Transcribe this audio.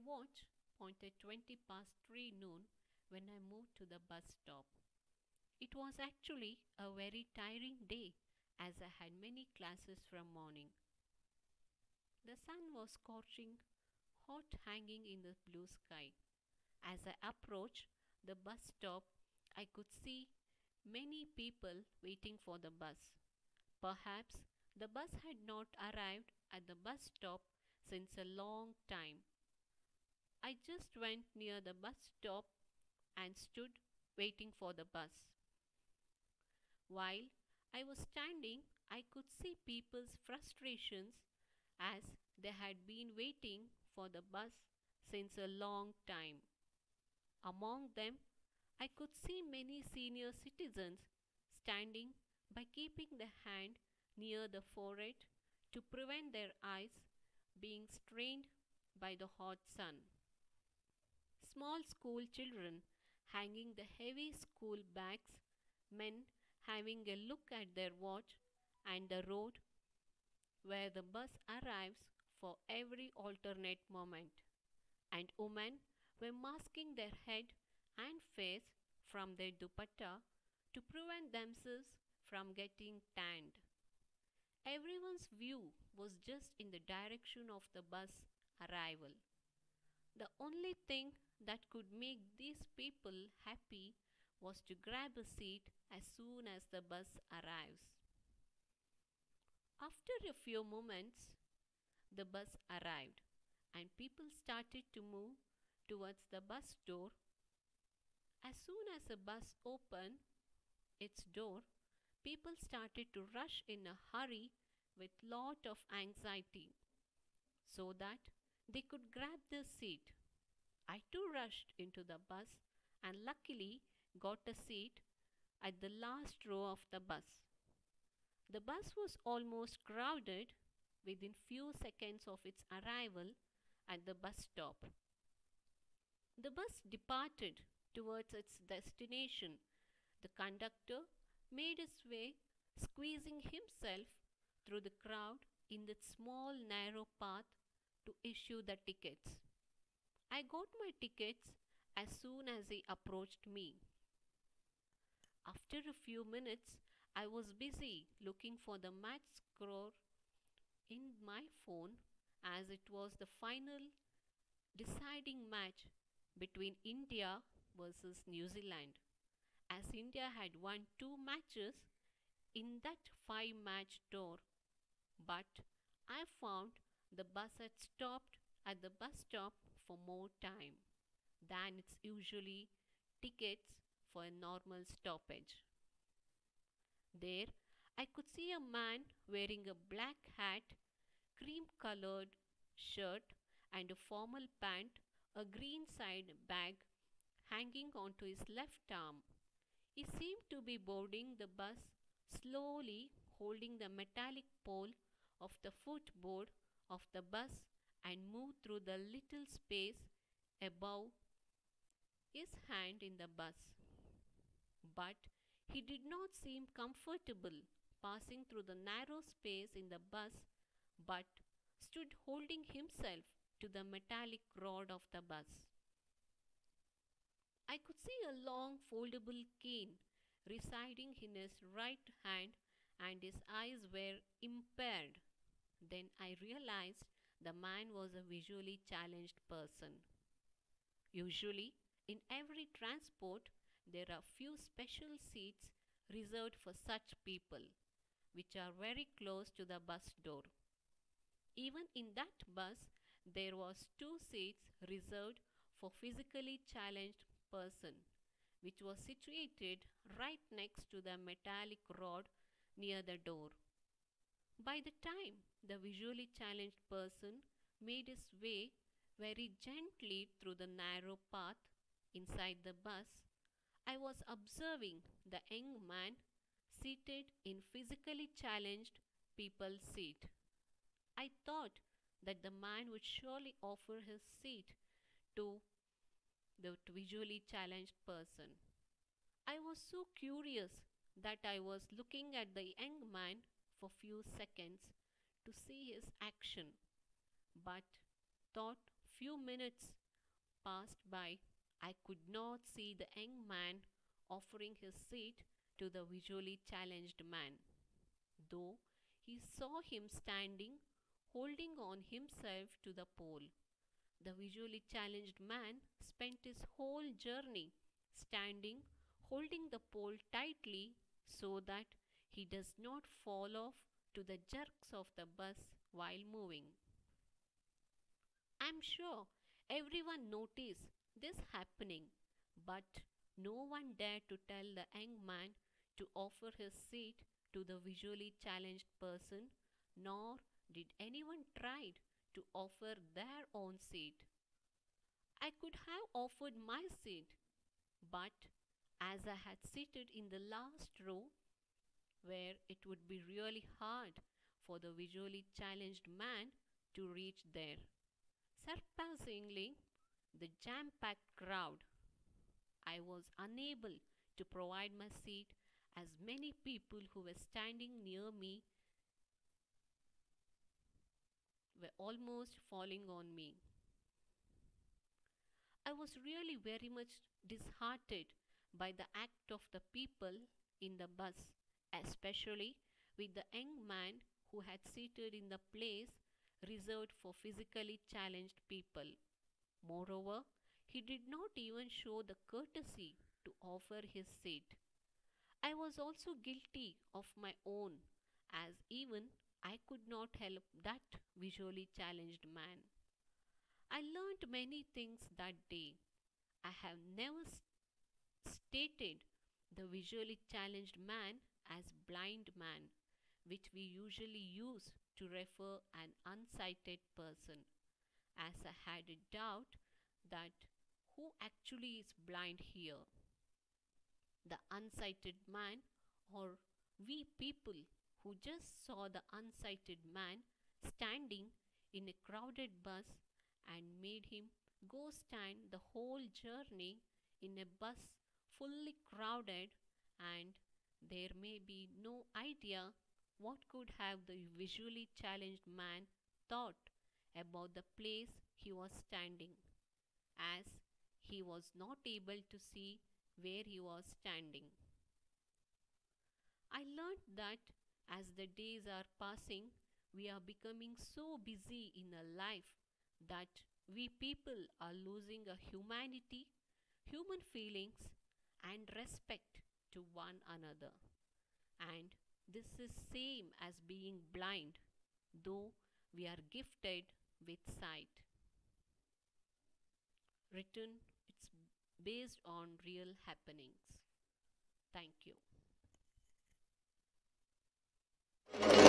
watch pointed 20 past 3 noon when I moved to the bus stop. It was actually a very tiring day as I had many classes from morning. The sun was scorching hot hanging in the blue sky. As I approached the bus stop, I could see many people waiting for the bus. Perhaps the bus had not arrived at the bus stop since a long time. I just went near the bus stop and stood waiting for the bus. While I was standing, I could see people's frustrations as they had been waiting for the bus since a long time. Among them, I could see many senior citizens standing by keeping the hand near the forehead to prevent their eyes being strained by the hot sun. Small school children hanging the heavy school bags, men having a look at their watch and the road where the bus arrives for every alternate moment, and women were masking their head and face from their dupatta to prevent themselves from getting tanned. Everyone's view was just in the direction of the bus arrival. The only thing that could make these people happy was to grab a seat as soon as the bus arrives. After a few moments, the bus arrived and people started to move towards the bus door. As soon as the bus opened its door, people started to rush in a hurry with lot of anxiety so that they could grab their seat. I too rushed into the bus and luckily got a seat at the last row of the bus. The bus was almost crowded within few seconds of its arrival at the bus stop. The bus departed towards its destination. The conductor made his way, squeezing himself through the crowd in that small narrow path to issue the tickets. I got my tickets as soon as he approached me. After a few minutes, I was busy looking for the match score in my phone as it was the final deciding match between India versus New Zealand. As India had won two matches in that five match tour, but I found the bus had stopped at the bus stop for more time than its usually tickets for a normal stoppage. There, I could see a man wearing a black hat, cream colored shirt, and a formal pant, a green side bag hanging onto his left arm. He seemed to be boarding the bus slowly, holding the metallic pole of the footboard of the bus and moved through the little space above his hand in the bus. But he did not seem comfortable passing through the narrow space in the bus, but stood holding himself to the metallic rod of the bus. I could see a long foldable cane residing in his right hand and his eyes were impaired. Then I realized the man was a visually challenged person. Usually, in every transport, there are few special seats reserved for such people, which are very close to the bus door. Even in that bus, there was two seats reserved for physically challenged person, which was situated right next to the metallic rod near the door. By the time the visually challenged person made his way very gently through the narrow path inside the bus, I was observing the young man seated in physically challenged people's seat. I thought that the man would surely offer his seat to the visually challenged person. I was so curious that I was looking at the young man for few seconds to see his action, but thought few minutes passed by, I could not see the young man offering his seat to the visually challenged man, though he saw him standing, holding on himself to the pole. The visually challenged man spent his whole journey standing, holding the pole tightly so that he does not fall off to the jerks of the bus while moving. I'm sure everyone noticed this happening, but no one dared to tell the young man to offer his seat to the visually challenged person, nor did anyone try to offer their own seat. I could have offered my seat, but as I had seated in the last row, where it would be really hard for the visually challenged man to reach there, surpassingly the jam packed crowd, I was unable to provide my seat as many people who were standing near me were almost falling on me. I was really very much disheartened by the act of the people in the bus, especially with the young man who had seated in the place reserved for physically challenged people. Moreover, he did not even show the courtesy to offer his seat. I was also guilty of my own, as even I could not help that visually challenged man. I learned many things that day. I have never stated the visually challenged man as blind man, which we usually use to refer an unsighted person, as I had a doubt that who actually is blind here, the unsighted man or we people who just saw the unsighted man standing in a crowded bus and made him go stand the whole journey in a bus fully crowded, and there may be no idea what could have the visually challenged man thought about the place he was standing, as he was not able to see where he was standing. I learned that as the days are passing, we are becoming so busy in a life that we people are losing a humanity, human feelings, and respect to one another. And this is same as being blind, though we are gifted with sight. Written, it's based on real happenings. Thank you.